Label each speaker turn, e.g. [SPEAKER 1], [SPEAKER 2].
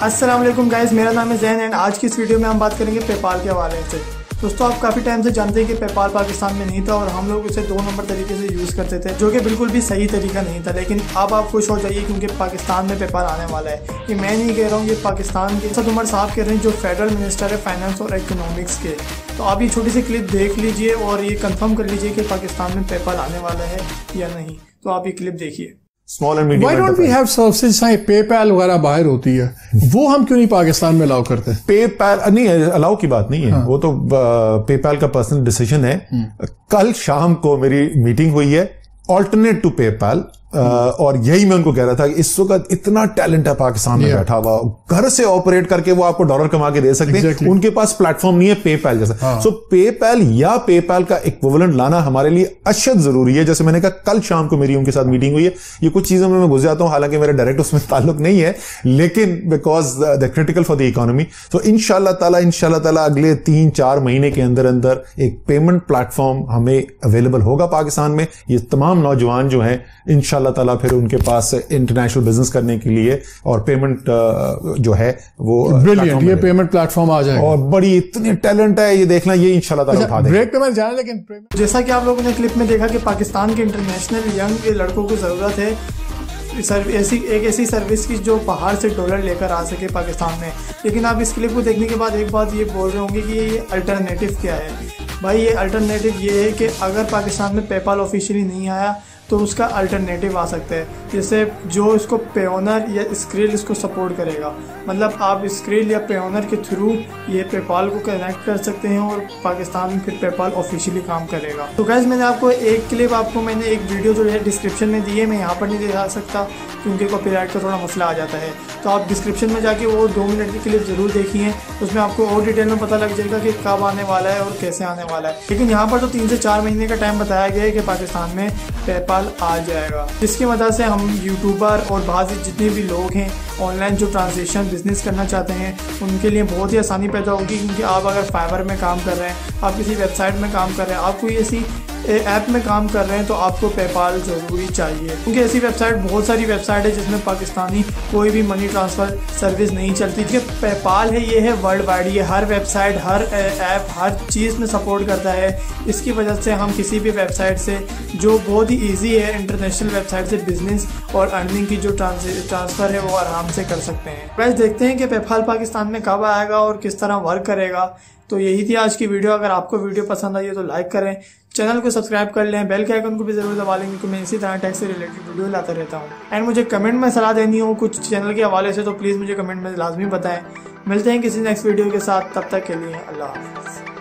[SPEAKER 1] अस्सलाम वालेकुम गाइस, मेरा नाम है जैन एंड आज की इस वीडियो में हम बात करेंगे पेपाल के हवाले से। दोस्तों, आप काफ़ी टाइम से जानते हैं कि पेपाल पाकिस्तान में नहीं था और हम लोग उसे 2 नंबर तरीके से यूज़ करते थे, जो कि बिल्कुल भी सही तरीका नहीं था। लेकिन अब आप खुश हो जाइए क्योंकि पाकिस्तान में पेपाल आने वाला है। ये मैं नहीं कह रहा हूँ, ये पाकिस्तान के असद उमर साहब कह रहे हैं, जो फेडरल मिनिस्टर है फाइनेंस और इकोनॉमिक्स के। तो आप ये छोटी सी क्लिप देख लीजिए और ये कंफर्म कर लीजिए कि पाकिस्तान में पेपाल आने वाला है या नहीं। तो आप ये क्लिप देखिए।
[SPEAKER 2] Small and medium,
[SPEAKER 3] why don't we have services जहाँ पेपैल वगैरह बाहर होती है, वो हम क्यों नहीं पाकिस्तान में अलाउ करते?
[SPEAKER 2] पेपैल नहीं, अलाउ की बात नहीं है। हाँ। वो तो पेपैल का पर्सनल डिसीजन है। कल शाम को मेरी मीटिंग हुई है ऑल्टरनेट टू पेपैल, और यही मैं उनको कह रहा था कि इस वक्त इतना टैलेंट है पाकिस्तान में बैठा हुआ, घर से ऑपरेट करके वो आपको डॉलर कमा के दे सकते हैं। उनके पास प्लेटफॉर्म नहीं है पेपैल जैसा। सो पेपैल या पेपैल का इक्विवेलेंट लाना हमारे लिए अशद जरूरी है। जैसे मैंने कहा, कल शाम को मेरी उनके साथ मीटिंग हुई है। ये कुछ चीजों में मैं घुस जाता हूं, हालांकि मेरा डायरेक्ट उसमें ताल्लुक नहीं है, लेकिन because the critical for the economy. तो इंशाल्लाह ताला अगले 3-4 महीने के अंदर अंदर एक पेमेंट प्लेटफॉर्म हमें अवेलेबल होगा पाकिस्तान में। ये तमाम नौजवान जो हैं इंशाल्लाह ताला फिर उनके पास इंटरनेशनल बिजनेस करने के लिए और पेमेंट जो है वो
[SPEAKER 3] ब्रिलियंट, ये पेमेंट प्लेटफॉर्म आ जाएगा और
[SPEAKER 2] बड़ी इतनी टैलेंट है, ये देखना, ये इंशाल्लाह ताला उठा देंगे।
[SPEAKER 3] ब्रेक पे मैं जाना, लेकिन
[SPEAKER 1] जैसा कि आप लोगों ने क्लिप में देखा कि पाकिस्तान के इंटरनेशनल यंग लड़कों को जरूरत है एक ऐसी सर्विस की जो बाहर से डॉलर लेकर आ सके पाकिस्तान में। लेकिन आप इस क्लिप को देखने के बाद एक बात ये बोल रहे होंगे कि ये अल्टरनेटिव क्या है। भाई, ये अल्टरनेटिव ये है कि अगर पाकिस्तान में पेपाल ऑफिशियली नहीं आया तो उसका अल्टरनेटिव आ सकता है, जैसे जो इसको पेओनर या स्क्रिल इसको सपोर्ट करेगा। मतलब आप स्क्रिल या पेओनर के थ्रू ये पेपाल को कनेक्ट कर सकते हैं और पाकिस्तान में फिर पेपाल ऑफिशियली काम करेगा। तो गाइस, मैंने आपको एक क्लिप, मैंने एक वीडियो जो है डिस्क्रिप्शन में दी है, मैं यहाँ पर नहीं दिखा सकता क्योंकि कॉपीराइट का थोड़ा मसला आ जाता है। तो आप डिस्क्रिप्शन में जाके वो 2 मिनट की क्लिप जरूर देखिए, उसमें आपको और डिटेल में पता लग जाएगा कि कब आने वाला है और कैसे आने वाला है। लेकिन यहाँ पर तो 3 से 4 महीने का टाइम बताया गया है कि पाकिस्तान में पेपाल आ जाएगा, जिसकी वजह से हम यूट्यूबर और बाकी जितने भी लोग हैं ऑनलाइन जो ट्रांजेक्शन बिजनेस करना चाहते हैं उनके लिए बहुत ही आसानी पैदा होगी। क्योंकि आप अगर फाइवर में काम कर रहे हैं, आप किसी वेबसाइट में काम कर रहे हैं, आप कोई ऐसी ऐप में काम कर रहे हैं, तो आपको पेपाल ज़रूरी चाहिए। क्योंकि ऐसी वेबसाइट, बहुत सारी वेबसाइट है जिसमें पाकिस्तानी कोई भी मनी ट्रांसफ़र सर्विस नहीं चलती। जो पेपाल है ये है वर्ल्ड वाइड, ये हर वेबसाइट, हर ऐप, हर चीज़ में सपोर्ट करता है। इसकी वजह से हम किसी भी वेबसाइट से, जो बहुत ही ईजी है, इंटरनेशनल वेबसाइट से बिजनेस और अर्निंग की जो ट्रांसफ़र है वो आराम से कर सकते हैं। वैसे देखते हैं कि पेपाल पाकिस्तान में कब आएगा और किस तरह वर्क करेगा। तो यही थी आज की वीडियो। अगर आपको वीडियो पसंद आई है तो लाइक करें, चैनल को सब्सक्राइब कर लें, बेल के आइकन को भी जरूर दबा लें क्योंकि मैं इसी तरह टैक्स से रिलेटेड वीडियो लाता रहता हूँ। एंड मुझे कमेंट में सलाह देनी हो कुछ चैनल के हवाले से तो प्लीज़ मुझे कमेंट में लाजमी बताएं। मिलते हैं किसी नेक्स्ट वीडियो के साथ, तब तक के लिए अल्लाह हाफ़िज़।